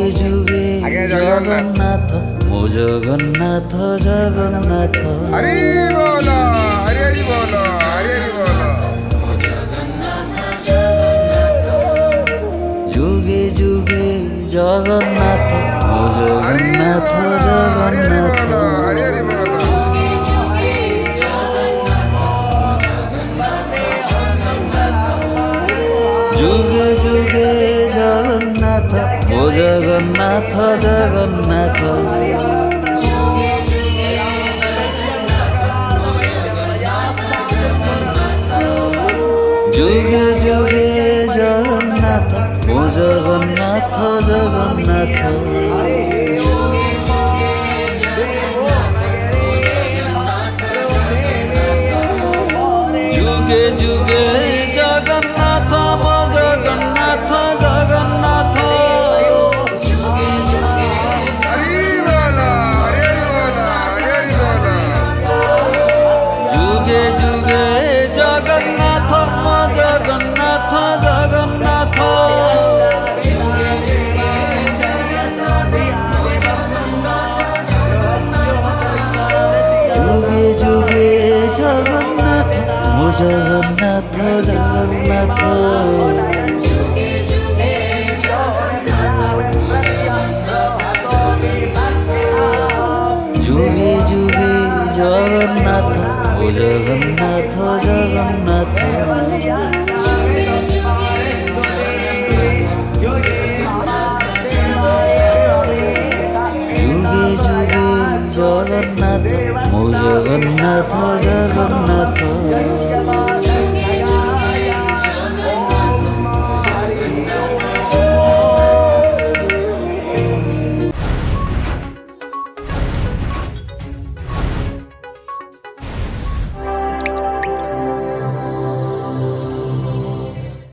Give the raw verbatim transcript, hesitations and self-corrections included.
যুগে জগন্নাথ মো জগন্নাথ জগন্নাথ হরি বল হরি হরি বল হরি হরি বল যুগে যুগে জগন্নাথ মো জগন্নাথ জগন্নাথ হরি হরি বল যুগে যুগে জগন্নাথ মো জগন্নাথ জগন্নাথ যুগে যুগে জগন্নাথ মো জগন্নাথ জগন্নাথ যুগে যুগে জগন্নাথ মো জগন্নাথ জগন্নাথ হরি বল হরি হরি বল হরি হরি বল যুগে যুগে জগন্নাথ মো জগন্নাথ জগন্নাথ যুগে যুগে জগন্নাথ মো জগন্নাথ জগন্নাথ যুগে যুগে জগন্নাথ মো জগন্নাথ জগন্নাথ যুগে যুগে জগন্নাথ মো জগন্নাথ জগন্নাথ